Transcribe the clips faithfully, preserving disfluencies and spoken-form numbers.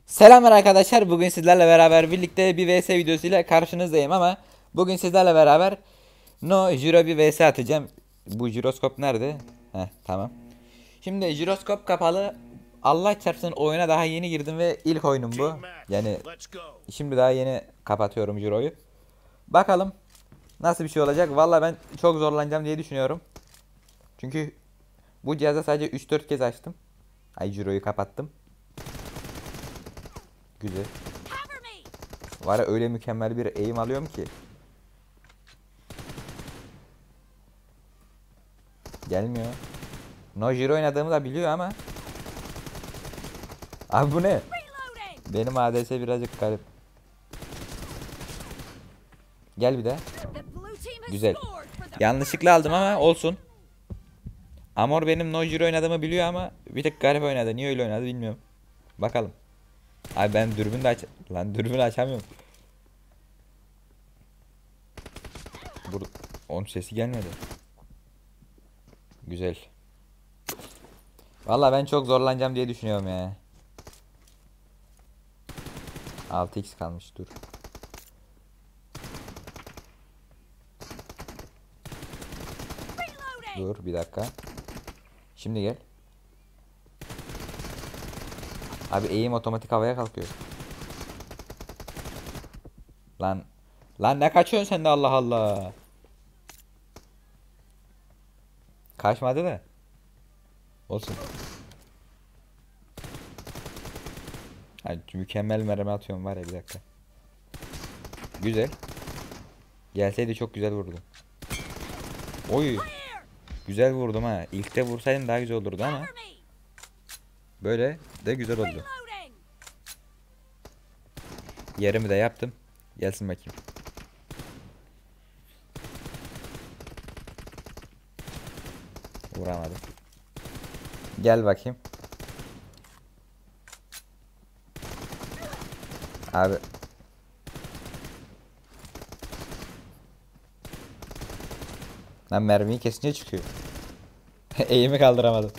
Selamlar arkadaşlar. Bugün sizlerle beraber birlikte bir V S videosu ile karşınızdayım ama bugün sizlerle beraber No Gyro bir V S atacağım. Bu jiroskop nerede? Heh, tamam. Şimdi jiroskop kapalı. Allah çarpsın, oyuna daha yeni girdim ve ilk oyunum bu. Yani şimdi daha yeni kapatıyorum jiroyu. Bakalım nasıl bir şey olacak. Valla ben çok zorlanacağım diye düşünüyorum. Çünkü bu cihazda sadece üç dört kez açtım. Ay, jiroyu kapattım. Güzel. Var ya, öyle mükemmel bir eğim alıyorum ki. Gelmiyor. No Gyro oynadığımı da biliyor ama. Abi bu ne? Benim A D S birazcık garip. Gel bir de. Güzel. Yanlışlıkla aldım ama olsun. Amor benim No Gyro oynadığımı biliyor ama bir tek garip oynadı. Niye öyle oynadı bilmiyorum. Bakalım. Abi ben dürbün de aç... Lan dürbünü açamıyorum. Bur onun sesi gelmedi. Güzel. Vallahi ben çok zorlanacağım diye düşünüyorum ya. altı x kalmış, dur. Dur bir dakika. Şimdi gel. Abi eğim otomatik havaya kalkıyor. Lan. Lan ne kaçıyorsun sen de, Allah Allah. Kaçmadı da. Olsun. Hani mükemmel mermi atıyorum var ya, bir dakika. Güzel. Gelseydi çok güzel vurdum. Oy. Güzel vurdum ha. İlkte vursaydım daha güzel olurdu ama. Böyle de güzel oldu. Yerimi de yaptım. Gelsin bakayım. Vuramadım. Gel bakayım. Abi. Lan mermiyi kesince çıkıyor. Eğimi kaldıramadım.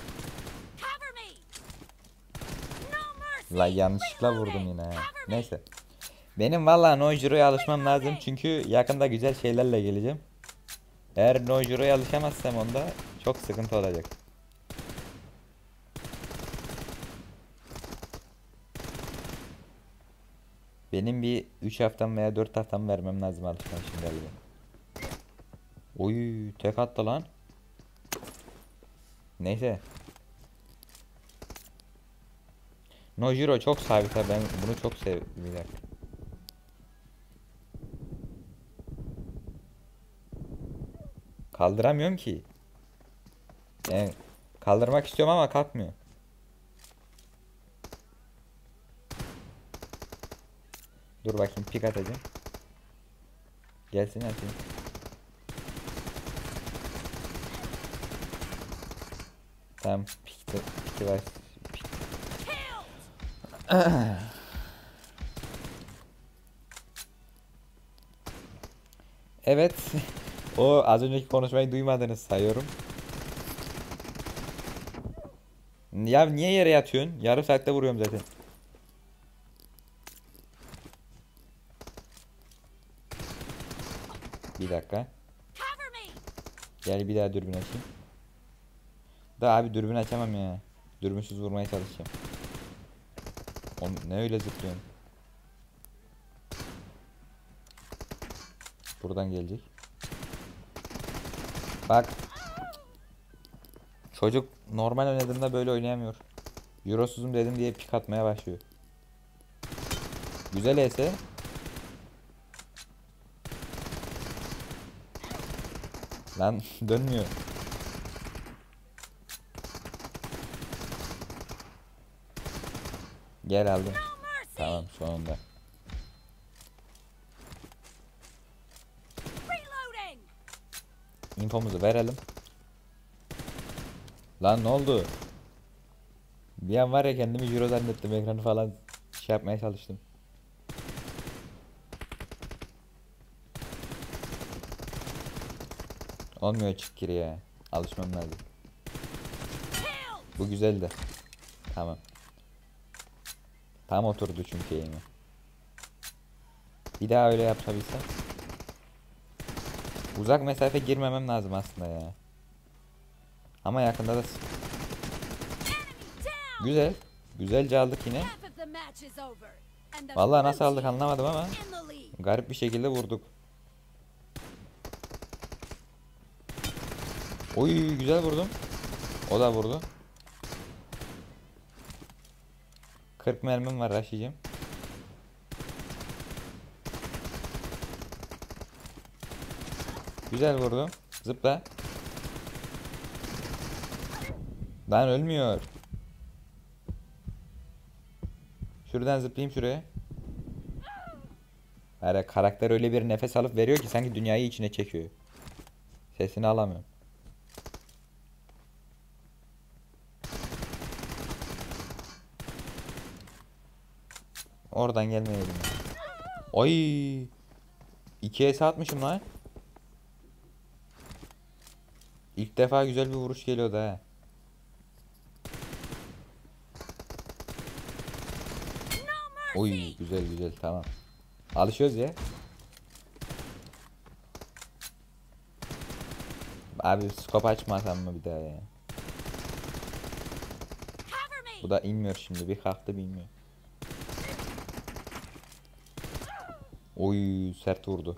La yanlışlıkla vurdum yine ya. Neyse. Benim vallahi No Gyro'ya alışmam lazım çünkü yakında güzel şeylerle geleceğim. Eğer No Gyro'ya alışamazsam onda çok sıkıntı olacak. Benim bir üç haftam veya dört haftam vermem lazım alışmam için galiba. Oy, tek attı lan. Neyse. No Gyro çok sabit ha, ben bunu çok sevdim. Bir dakika. Kaldıramıyorum ki. Yani kaldırmak istiyorum ama kalkmıyor. Dur bakayım, pik atacağım. Gelsin atayım. Tamam, pikti, pikti var. Pik. Evet. O az önceki konuşmayı duymadınız sayıyorum. Ya niye yere yatıyorsun? Yarım saatte vuruyorum zaten. Bir dakika. Gel bir daha dürbün açayım. Da abi dürbün açamam ya. Dürbünsüz vurmaya çalışacağım. Oğlum ne öyle zıplıyorsun? Buradan gelecek. Bak. Çocuk normal oynadığında böyle oynayamıyor. Eurosuzum dedim diye pik atmaya başlıyor. Güzel E S. Lan dönmüyor. Gel aldım. Tamam, sonunda. İnfomuzu verelim. Lan ne oldu? Bir an var ya, kendimi Euro zannettim, ekranı falan şey yapmaya çalıştım. Olmuyor, çık geri ya. Alışmam lazım. Bu güzeldi. Tamam. Tam oturdu çünkü eğimi. Bir daha öyle yapabilsem. Uzak mesafe girmemem lazım aslında ya. Ama yakında da... Güzel. Güzelce aldık yine. Vallahi nasıl aldık anlamadım ama garip bir şekilde vurduk. Oy güzel vurdum. O da vurdu. kırk mermim var, raşlayacağım. Güzel vurdum. Zıpla. Lan ölmüyor. Şuradan zıplayayım şuraya. Her karakter öyle bir nefes alıp veriyor ki sanki dünyayı içine çekiyor. Sesini alamıyorum. Oradan gelmeyelim. Oy! ikiye S atmışım lan. İlk defa güzel bir vuruş geliyordu ha. Oy güzel güzel tamam. Alışıyoruz ya. Abi skop açmasam mı bir daha ya. Bu da inmiyor şimdi, bir kalktı bilmiyor. Oy sert vurdu.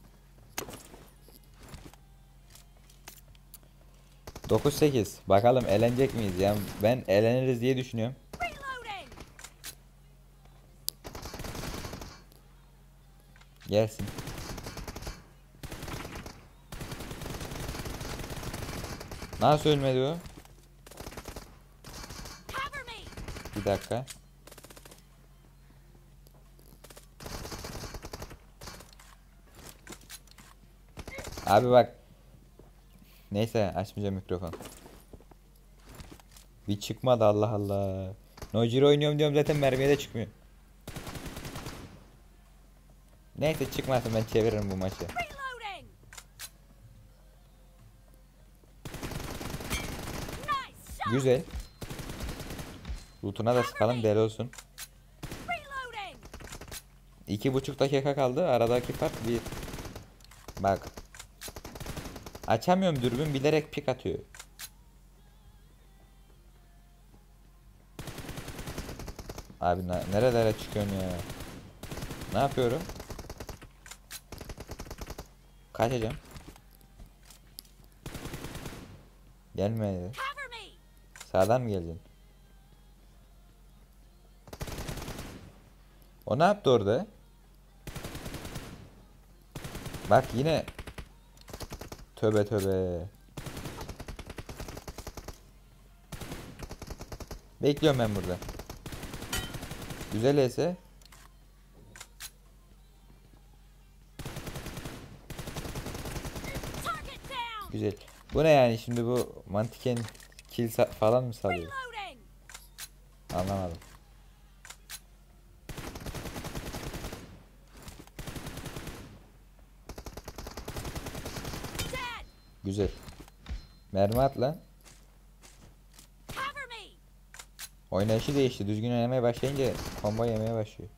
dokuz sekiz. Bakalım elenecek miyiz ya? Ben eleniriz diye düşünüyorum. Gelsin. Nasıl ölmedi o? Bir dakika. Abi bak. Neyse açmayacağım mikrofon. Bir çıkmadı Allah Allah. Nojiro oynuyorum diyorum zaten mermiye de çıkmıyor. Neyse çıkmasın, ben çeviririm bu maçı. Güzel. Loot'una da sıkalım deli olsun. İki buçuk dakika kaldı. Aradaki fark bir. Bak. Açamıyorum, dürbün bilerek pik atıyor. Abi nerelere çıkıyorsun ya? Ne yapıyorum? Kaçacağım. Gelme. Sağdan mı geleceksin? O ne yaptı orada? Bak yine. Tövbe tövbe. Bekliyorum ben burada. Güzel ise. Güzel. Bu ne yani şimdi, bu mantıken kill falan mı salıyor? Anlamadım. Güzel. Mermi at lan. Oynayışı değişti. Düzgün oynamaya başlayınca combo yemeye başlıyor.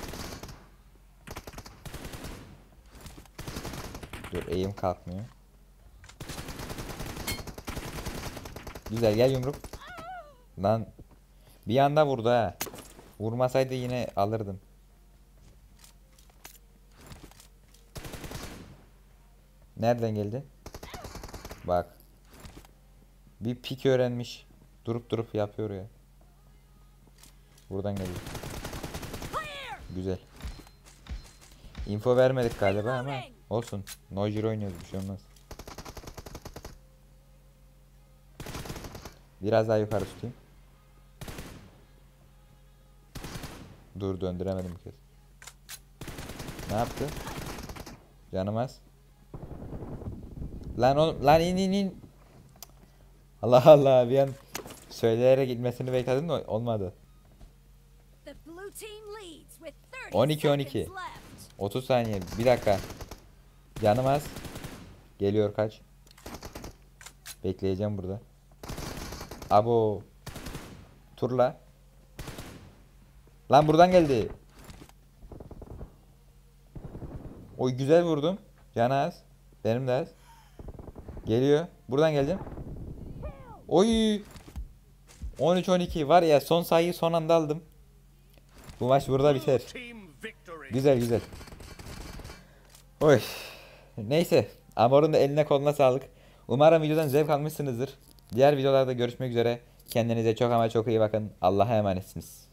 Dur, eğim kalkmıyor. Güzel, gel yumruk. Lan bir anda vurdu ha. Vurmasaydı yine alırdım. Nereden geldi? Bak. Bir pik öğrenmiş. Durup durup yapıyor ya. Buradan geliyor. Güzel. Info vermedik galiba ama olsun. Nojiro oynuyoruz, bir şey olmaz. Biraz daha yukarı tutayım. Dur, döndüremedim bir kez. Ne yaptı? Canım az. Lan oğlum, lan in in in. Allah Allah, bir an söyleyerek gitmesini bekledim de olmadı. on iki on iki. otuz saniye. Bir dakika. Canım az. Geliyor, kaç. Bekleyeceğim burada. Abo. Turla. Lan buradan geldi. Oy güzel vurdum. Canı az. Benim de az. Geliyor. Buradan geldim. Oy. on üç on iki var ya, son sayıyı son anda aldım. Bu maç burada biter. Güzel güzel. Oy. Neyse. Amor'un da eline koluna sağlık. Umarım videodan zevk almışsınızdır. Diğer videolarda görüşmek üzere. Kendinize çok ama çok iyi bakın. Allah'a emanetsiniz.